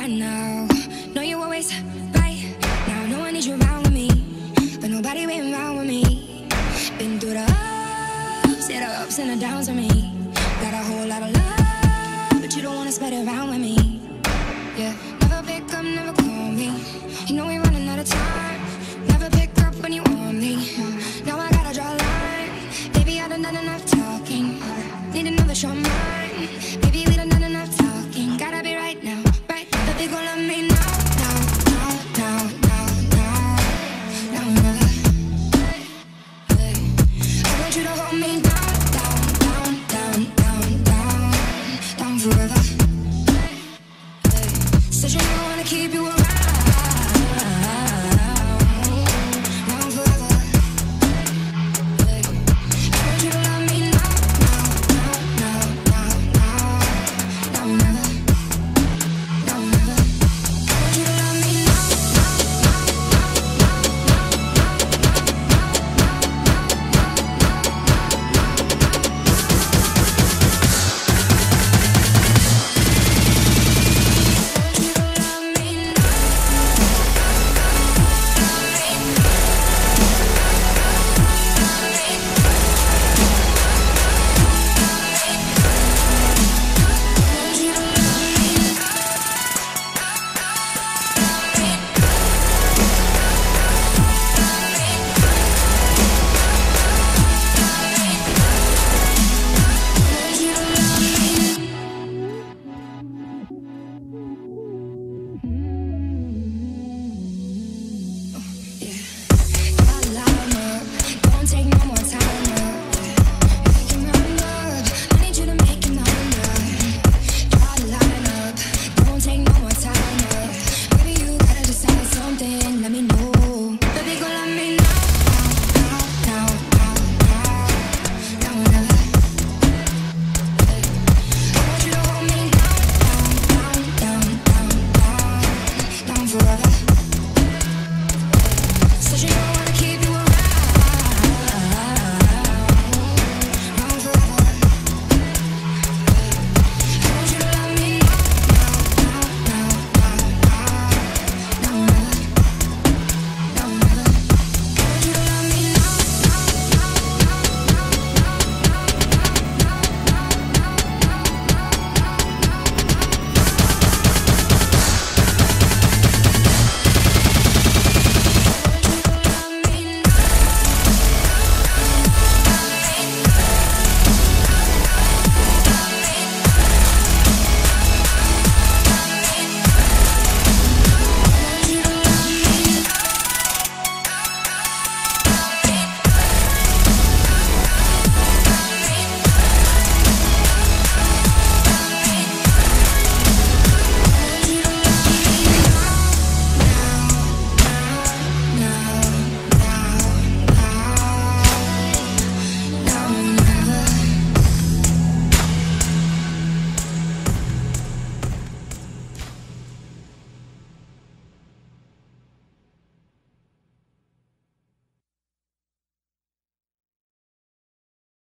now. Know you always right. Now no one needs you around with me, but nobody been around with me. Been through the ups and the downs with me. Got a whole lot of love, but you don't wanna spread it around with me. Yeah, never pick up, never call me. You know we're running out of time. Never pick up when you want me.